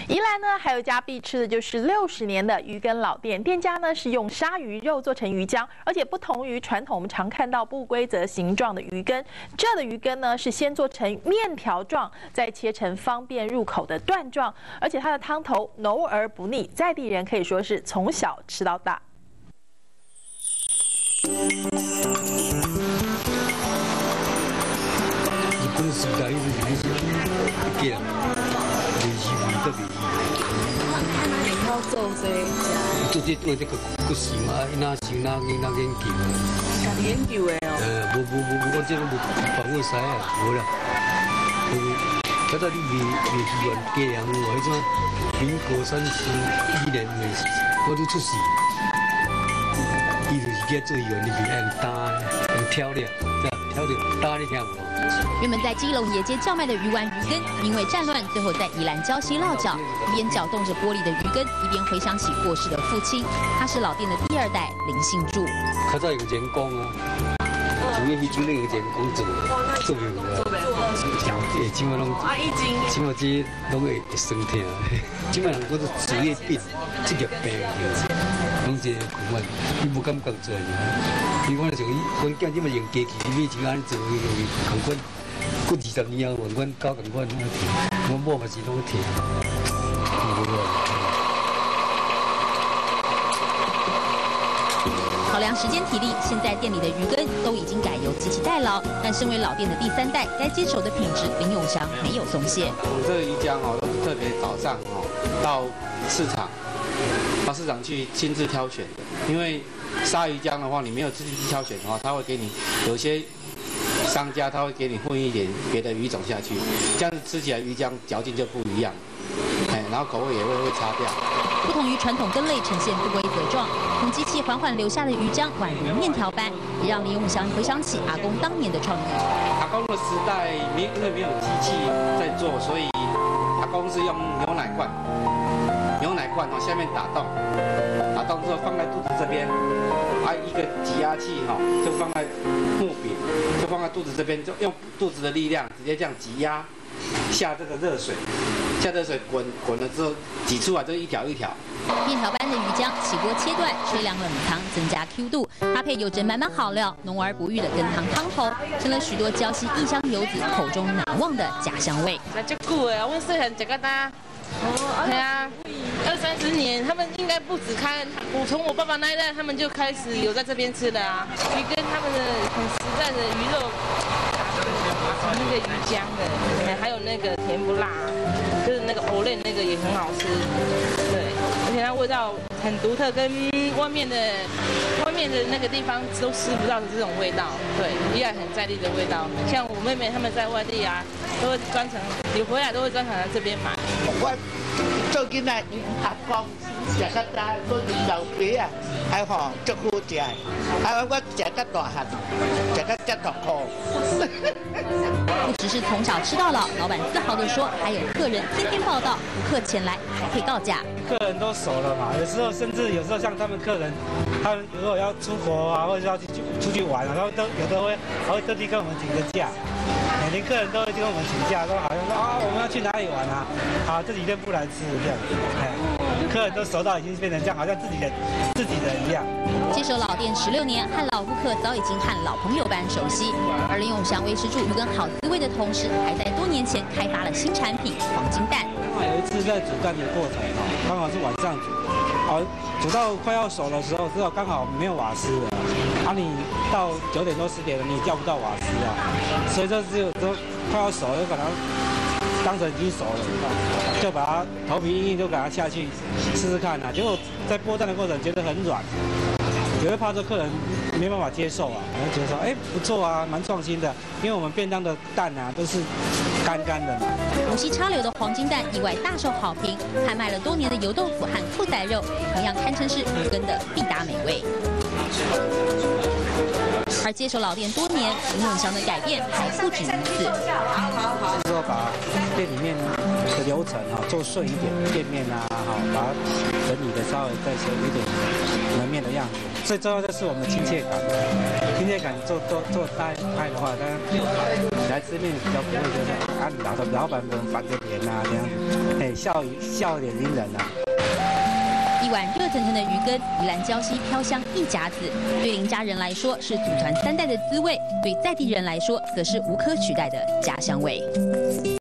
宜兰呢，还有一家必吃的就是60年的鱼羹老店，店家呢是用鲨鱼肉做成鱼浆，而且不同于传统我们常看到不规则形状的鱼羹，这的鱼羹呢是先做成面条状，再切成方便入口的段状，而且它的汤头浓而不腻，在地人可以说是从小吃到大。 本时代就是一件，就是味得味。 好做这做这个个想啊，哪想哪研究。 家己研究的哦。 我这个无放过使啊，无啦。刚才你未习惯家人话，迄种民国32年我都出世，伊就是去做员，你别按打，用挑了，挑了打你听无？ 原本在基隆野街叫卖的鱼丸鱼羹，因为战乱，最后在宜兰礁溪落脚。一边搅动着玻璃的鱼羹，一边回想起过世的父亲。他是老店的第2代林信柱。 较早用人工啊，主要迄阵用人工做袂好啊。即马拢，即马这拢会酸痛。即马人讲做职业病，职业病拢这款，你无感觉做尔。你看像阮囝即马用机器，你就安尼做，同款。 过20年后，阮教同款拢会听，阮某嘛是拢会听。 考量时间体力，现在店里的鱼羹都已经改由机器代劳，但身为老店的第3代，该接手的品质，林永祥没有松懈。 我们这个鱼浆哦，都是特别早上哦到市场去亲自挑选的，因为鲨鱼浆的话，你没有自己挑选的话，他会给你有些。 商家他会给你混一点别的鱼种下去，这样子吃起来鱼浆嚼劲就不一样，然后口味也会差掉。 不同于传统羹类呈现不规则状，从机器缓缓流下的鱼浆宛如面条般，也让林永祥回想起阿公当年的创意。 阿公的时代因为没有机器在做，所以阿公是用牛奶罐哦下面打洞之后放在肚子这边。 一个挤压器就放在木柄，就放在肚子这边，就用肚子的力量直接这样挤压下这个热水，滚了之后挤出来就一条一条。 面条般的鱼浆，起锅切断，吹凉冷汤，增加 Q 度，搭配有着满满好料，浓而不郁的羹汤汤头，成了许多礁溪异乡游子口中难忘的家乡味。 那就久的，我细汉食到大。 对啊，20-30年，他们应该不止开。我从我爸爸那一代，他们就开始有在这边吃的啊。鱼跟他们的很实在的鱼肉，那个鱼浆的，还有那个甜不辣，就是那个藕类那个也很好吃。对，而且它味道很独特，跟外面的那个地方都吃不到的这种味道。对，依然很在地的味道。像我妹妹他们在外地啊，都会专程有回来都会专程来这边买。 我做囡仔阿公食较早，做老皮啊，还好足好食。我食到大汉，食到这大口。 不只是从小吃到老，老板自豪地说，还有客人天天报道，顾客前来还可以告价。 客人都熟了嘛，有时候像他们客人，他们如果要出国啊，或者是要出去玩啊，然后有的还会特地跟我们请个假。 连客人都会跟我们请假，都好像说啊，我们要去哪里玩啊？好，这几天不来吃这样，客人都熟到已经变成这样，好像自己的一样。 接手老店16年，和老顾客早已经和老朋友般熟悉。而林永祥维持住鱼羹好滋味的同时，还在多年前开发了新产品黄金蛋。 有一次在煮蛋的过程刚好是晚上煮，煮到快要熟的时候，之后刚好没有瓦斯了。 你到9点多10点了，你也叫不到瓦斯啊，所以就只有都快要熟了，就把它当成已经熟了，就把它头皮硬硬就把它下去试试看啊。结果在剥蛋的过程觉得很软，也会怕这客人没办法接受啊，然后觉得说不错啊，蛮创新的，因为我们便当的蛋啊都是干干的嘛。 无锡插柳的黄金蛋意外大受好评，还卖了多年的油豆腐和兔仔肉，同样堪称是鱼羹的必搭美味。 而接手老店多年，林永祥的改变还不止于此。 就是说把店里面的流程做顺一点，店面啊把它整理的稍微再有一点门面的样子。最重要就是我们的亲切感，做大派的话，当然来吃面比较不会就是老板们板着脸啊这样子，笑脸迎人啊。 一碗热腾腾的鱼羹，宜兰礁溪飘香一甲子，对林家人来说是祖传3代的滋味，对在地人来说则是无可取代的家乡味。